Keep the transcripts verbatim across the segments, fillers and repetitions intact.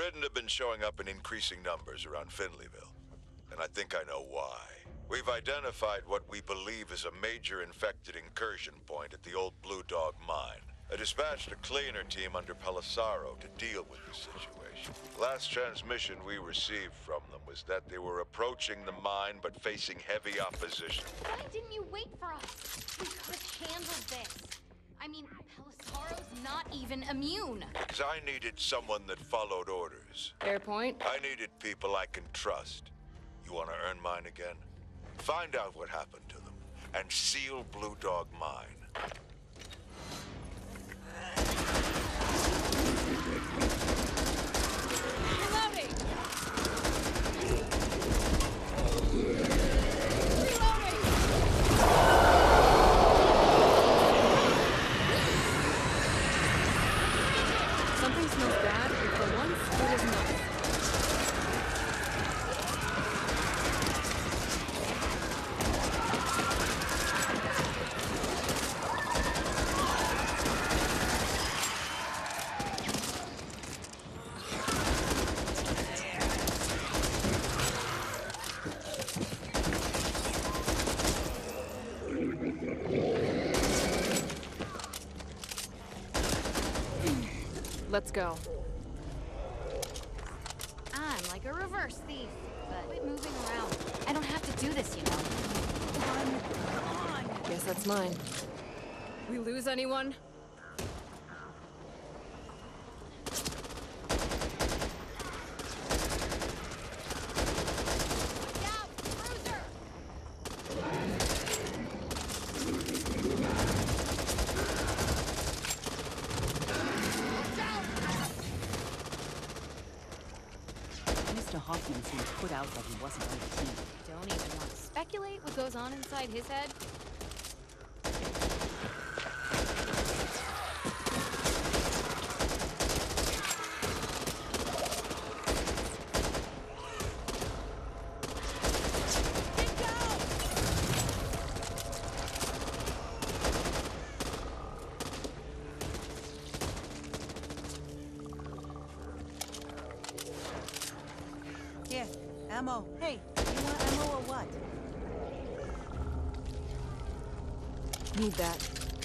Ridden have been showing up in increasing numbers around Finleyville, and I think I know why. We've identified what we believe is a major infected incursion point at the old Blue Dog mine. I dispatched a cleaner team under Pelissaro to deal with the situation. Last transmission we received from them was that they were approaching the mine but facing heavy opposition. Why didn't you wait for us? We could have handled this. I mean, Pelissaro's not even immune. Because I needed someone that followed orders. Fair point. I needed people I can trust. You want to earn mine again? Find out what happened to them and seal Blue Dog Mine. Reloading! Something smells bad, and for once, it is not. Let's go. I'm like a reverse thief, but quit moving around. I don't have to do this, you know. Come on, come on. Guess that's mine. We lose anyone? Look out, cruiser! Mister Hoffman seemed put out that he wasn't on the team. Don't even want to speculate what goes on inside his head. Here, ammo. Hey, you want ammo or what? Need that.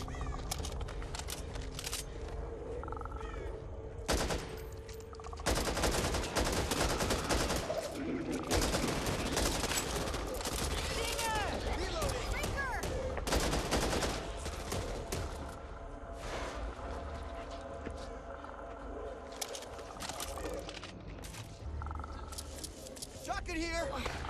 Shotgun here!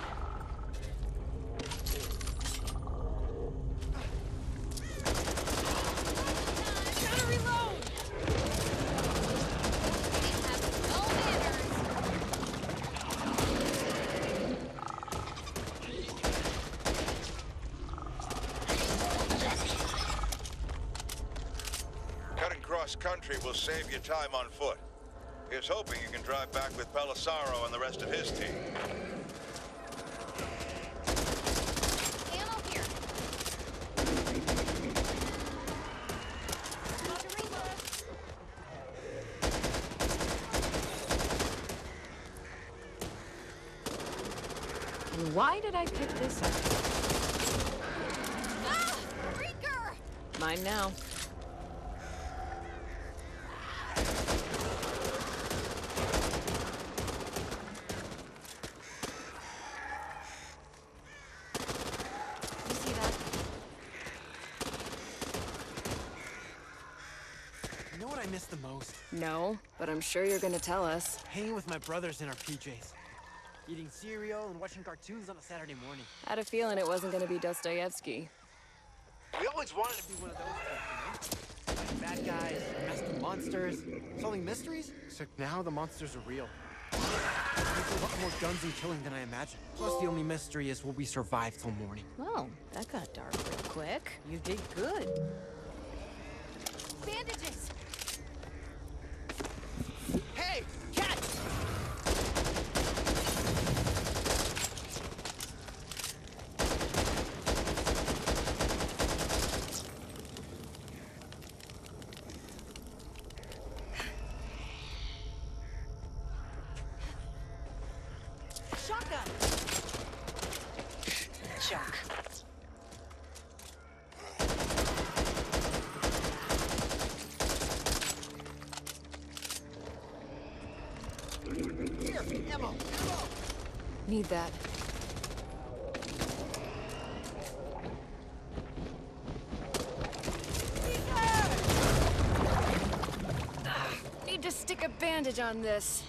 Gotta reload! These have no manners. Cutting cross country will save you time on foot. Here's hoping you can drive back with Pelissaro and the rest of his team. Ammo here. About to reload. And why did I pick this up? Ah! Freaker! Mine now. You see that? You know what I miss the most? No, but I'm sure you're gonna tell us. Hanging with my brothers in our P Js. Eating cereal and watching cartoons on a Saturday morning. Had a feeling it wasn't gonna be Dostoevsky. We always wanted to be one of those types, you know? Fighting bad guys, arresting monsters, solving mysteries. Except now the monsters are real. There's a lot more guns and killing than I imagined. Plus the only mystery is will we survive till morning. Well, that got dark real quick. You did good. Bandages! Hey! Cat! junk. Here, ammo, ammo. Need that. Need to stick a bandage on this.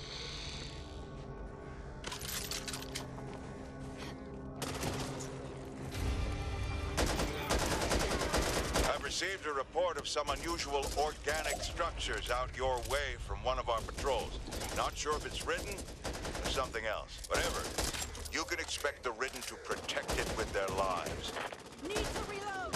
I've received a report of some unusual organic structures out your way from one of our patrols. Not sure if it's Ridden or something else. Whatever. You can expect the Ridden to protect it with their lives. Need to reload!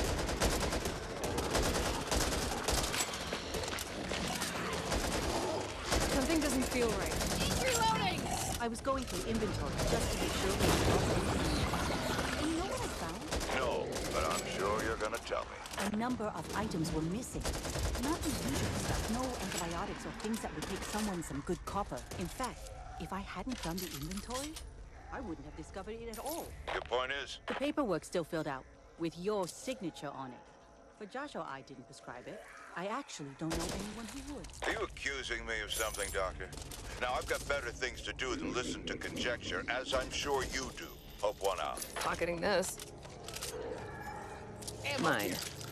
Something doesn't feel right. Reloading! I was going through inventory just to make sure we had lost anything. You know what I found? No, but I'm sure you're gonna tell me. A number of items were missing. Not the usual stuff. No antibiotics or things that would take someone some good copper. In fact, if I hadn't done the inventory, I wouldn't have discovered it at all. Your point is? The paperwork's still filled out, with your signature on it. But Josh or I didn't prescribe it. I actually don't know anyone who would. Are you accusing me of something, Doctor? Now, I've got better things to do than listen to conjecture, as I'm sure you do. Hope one out. Pocketing this. Mine.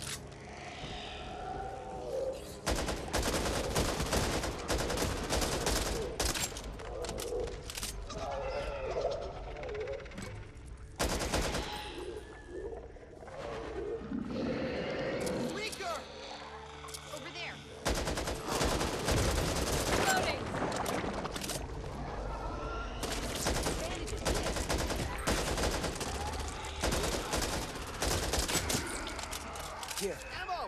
Over there. Loading! Here, ammo.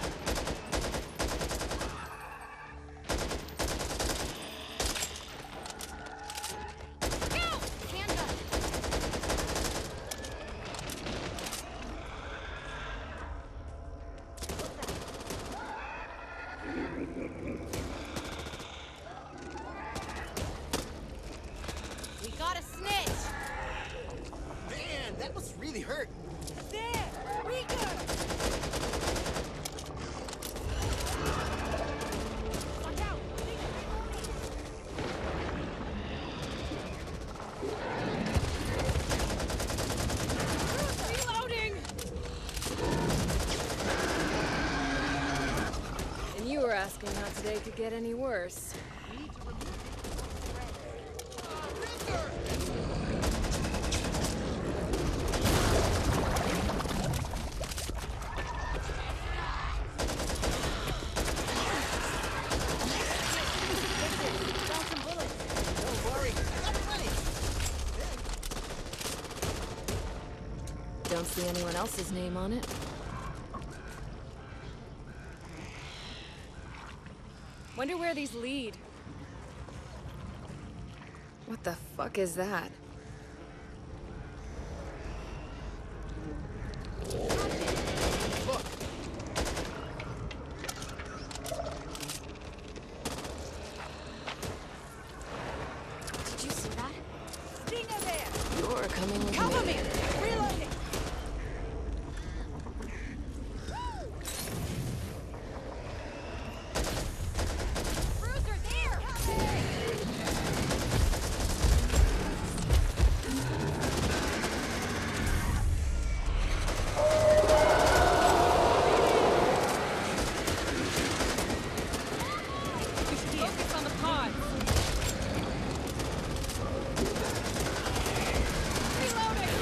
Go! Handgun. We got a snitch! Man, that must really hurt. There! Rika! Watch out! Reloading! And you were asking how today could get any worse. Don't worry, I got plenty. Don't see anyone else's name on it. Wonder where these lead. What the fuck is that? Look, Did you see that? Stinger there! You're coming with Cover me. me! Reloading! Bruiser, there! Focus on the pod. Reloading!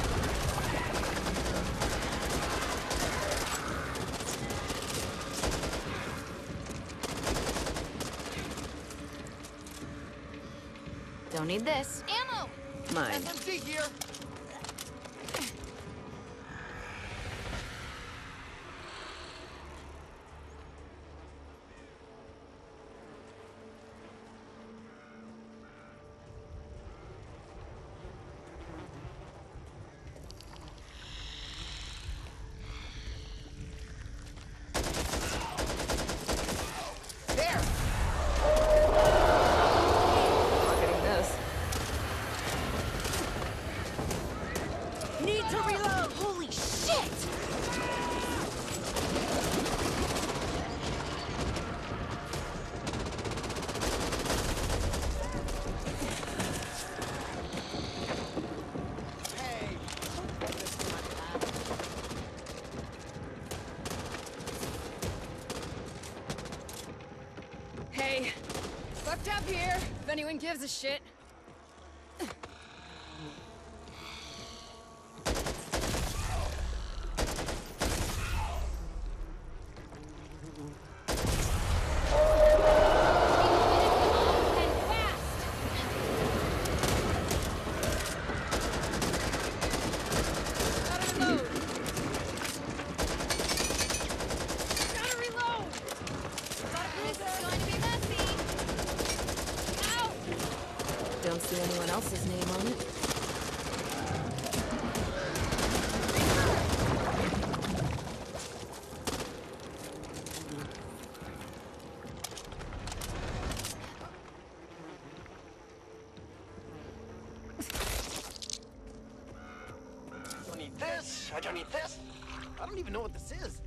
Don't need this. Ammo! Mine. S M G here. There. Pocketing this. Fucked up here, if anyone gives a shit. Don't see anyone else's name on it. I don't need this. I don't need this. I don't even know what this is.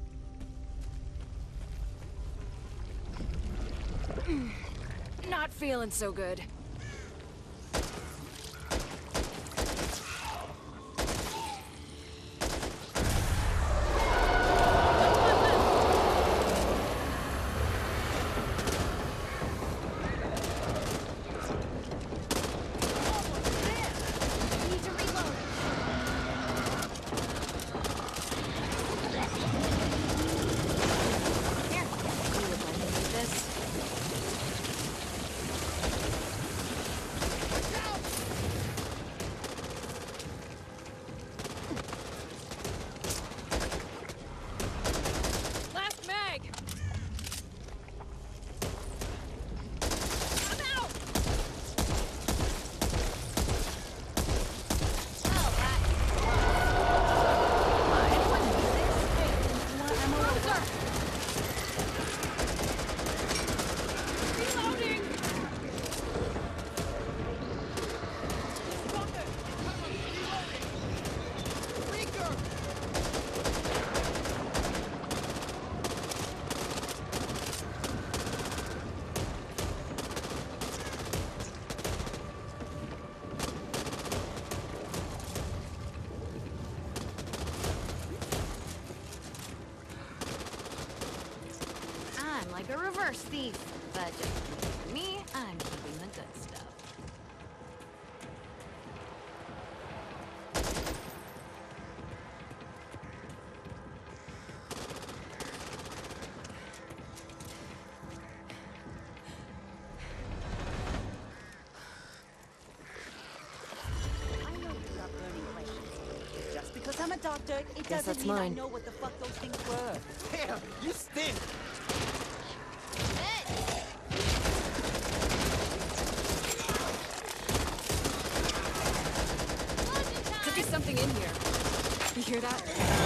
Not feeling so good. I'm like a reverse thief, but just for me, I'm keeping the good stuff. I know you got burning questions. Just because I'm a doctor, it Guess doesn't that's mean I mine. know what the fuck those things were. Damn, you stink. Could be something in here. You hear that?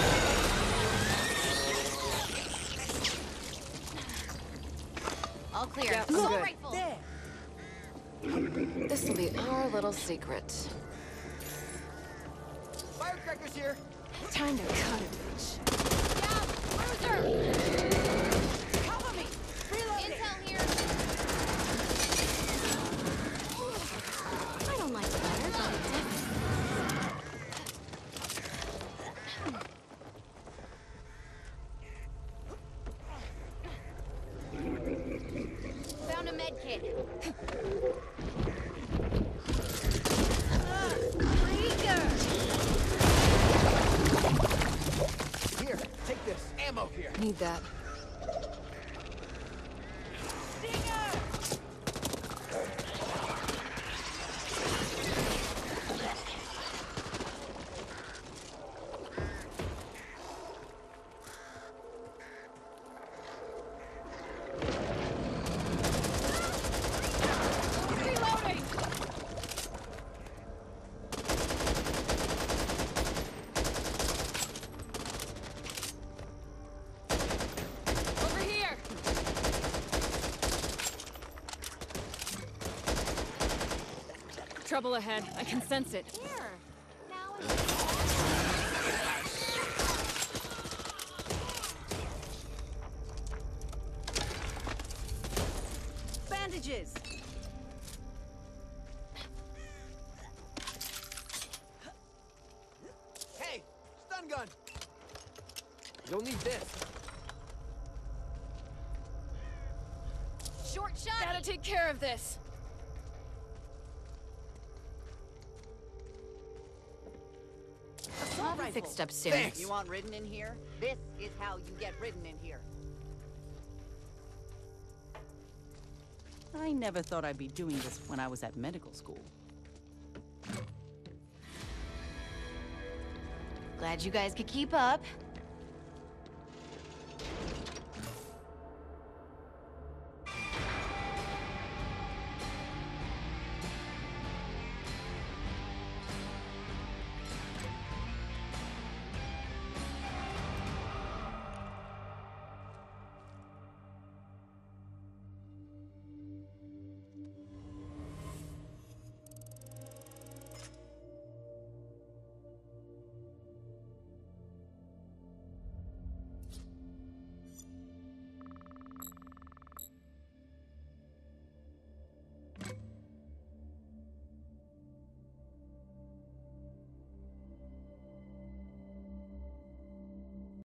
All clear. Yeah, I'm Assault good. rifle. There. This'll be our little secret. Firecrackers here. Time to cut it, bitch. Down. Cruiser. Cover me! Reloading! Intel here. I don't like fire, but it does. Found a med kit. Here, take this. Ammo here. Need that. Reloading. Over here! Trouble ahead. I can sense it. Here. Now it's Bandages! Hey, stun gun. You'll need this. short shot. Gotta take care of this. I'll be fixed up soon. Thanks. You want ridden in here? This is how you get ridden in here. I never thought I'd be doing this when I was at medical school. Glad you guys could keep up.